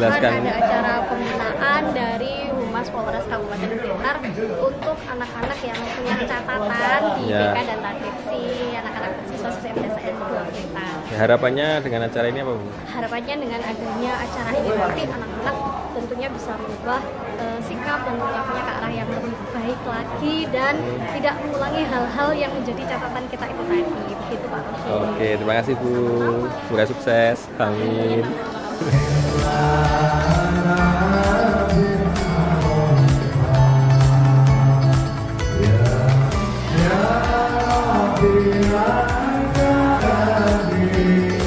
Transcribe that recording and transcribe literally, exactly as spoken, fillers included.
jelaskan. Ada acara pembinaan dari Humas Polres Kabupaten Blitar untuk anak-anak yang punya catatan di ya. B K dan Tadiksi, anak-anak siswa S M P T N dua Blitar. Ya, harapannya dengan acara ini apa, Bu? Harapannya dengan adanya acara ini nanti anak-anak tentunya bisa merubah uh, sikap dan perilakunya ke arah yang lebih baik lagi dan tidak mengulangi hal-hal yang menjadi catatan kita itu tadi. Begitu Pak Roshi. Oke, terima kasih Bu. Semoga sukses. Amin. Ya, ya,